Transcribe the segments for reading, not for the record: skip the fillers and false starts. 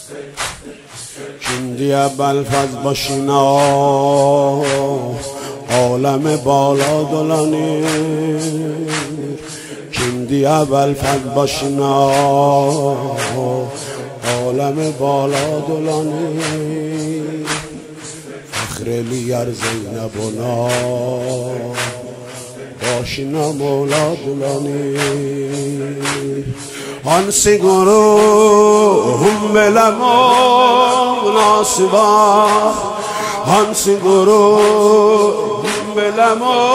کندی ابوالفضل باشینا عالم بالا دلانی کندی ابوالفضل باشینا عالم بالا دلانی فخر لیر زینبونا باشینا مولا دلانی آنسی گروه هم بلما ناسوا آنسی گروه هم بلما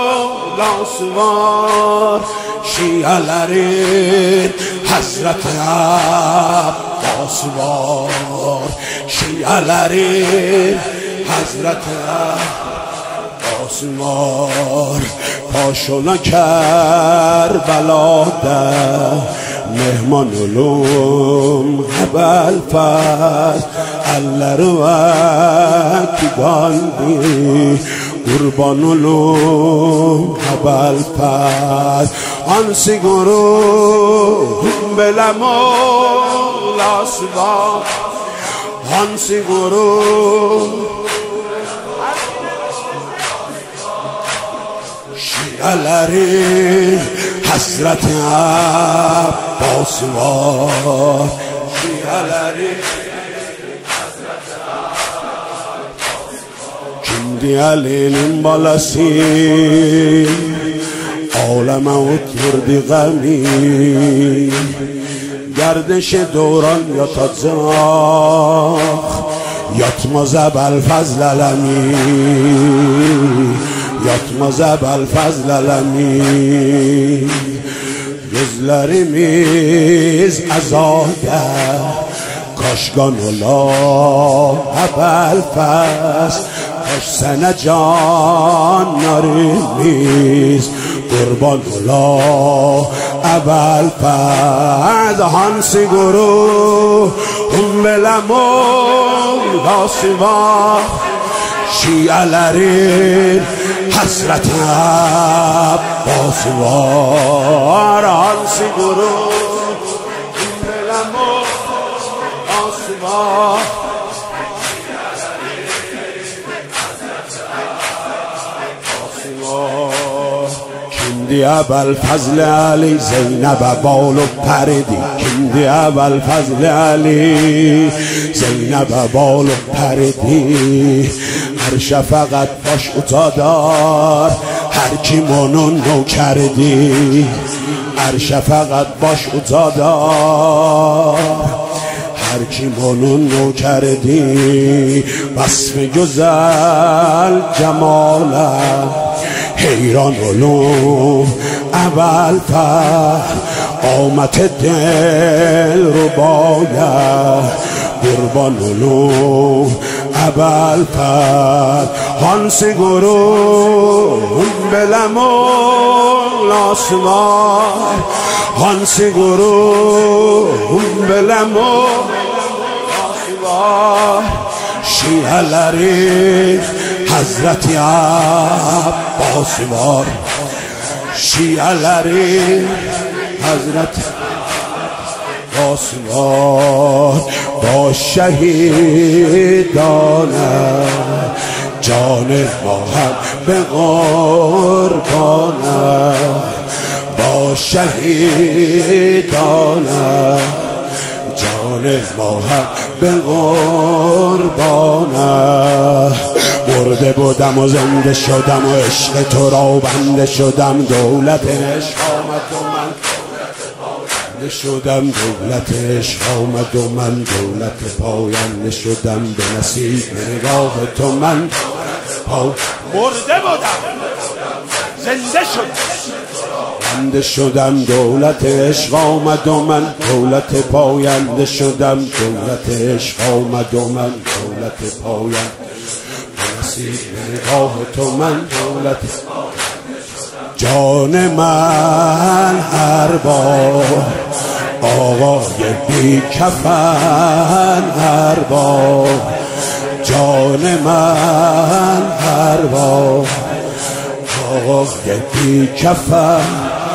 ناسوا شیعلرین حضرت عباس وار شیعلرین حضرت عباس وار پاشونا کربلا ده مهمان علوم ابوالفضل اللرو اکیداندی قربان علوم ابوالفضل آنسی گروه بلما لاسوا آنسی گروه شیعلری حضرت عباس وار شیعلری کندی علینین بالاسی عالم اتمردی غمی گردش دوران یا تازاخ یاتماز ابوالفضل علمی یاتماز ابوالفضل علمی gözlerimiz azader kaşgan ola ابوالفضل kaş sene canlarimiz kurban ola ابوالفضل hansi guru umbelamol dasiva şialerin حضرت عباس وار hansi guru umbelamol dasiva کندی ابوالفضل علی زینب بال و پردی کندی ابوالفضل علی زینب بال و پردی هر شفقت باش اتادار هر کی منون نو کردی هر شفقت باش اتادار هر کی منون نو کردی وصف گزل جمالت حیران علوم ابوالفضل قامت دل رو باید قربان علوم ابوالفضل hansi guru belamol asmar hansi guru belamol asmar şialeri Hazreti Abbas var şialeri Hazreti Abbas var با شهیدانه جان ما هم به قربانه با شهیدانه جان ما هم به قربانه مرده بودم و زنده شدم و عشق تو را بنده شدم دولت عشق آمد و من شدم دولت عشق آمد و من دولت پاینده شدم به نصیب نگاه تو من مرده بودم زنده شدم بنده شدم دولت عشق آمد و من دولت پاینده شدم دولت عشق آمد و من دولت پاینده به نصیب نگاه تو من دولت جان من هر بار آقای بی کفن هر بار جان من هر بار آقای بی کفن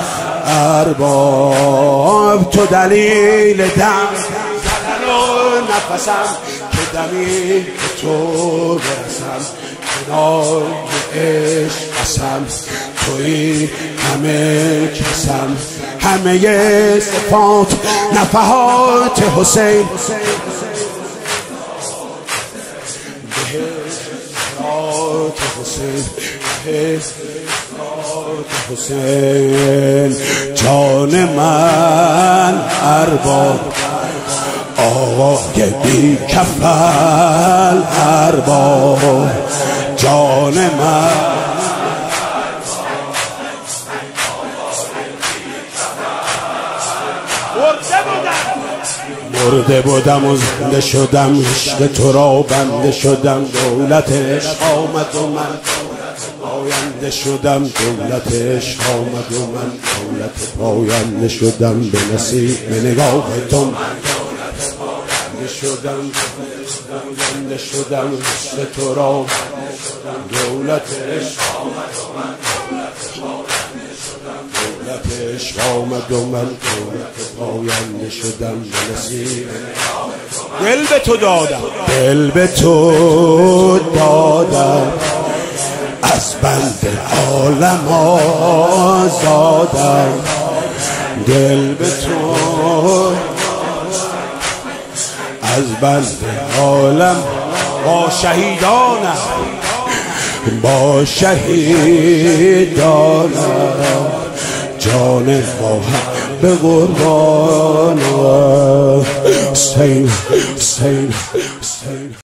هر بار تو دلیل دم زدن و نفسم که دمی به تو برسم، کنار عشق قسم توی همه کسم، همه صفات نفحات حسین حسین جان من ارباب آقای بی کفل ارباب جان من مرده بودم و زنده شدم، عشق تو را بنده شدم، دولت عشق آمد و من پاینده شدم، دولت عشق آمد و من دولت پاینده شدم، به نصیب نگاه تو من بنده شدم، بنده شدم، عشق تو را دولت عشق آمد و من دولت عشق آمد و من دولت پاینده شدم، به نصیب دل به تو دادم، دل به تو دادم، از بند عالم آزادم، دل به تو از بند عالم با شهیدانم، با شهیدانم جان ما به قربان حسین حسین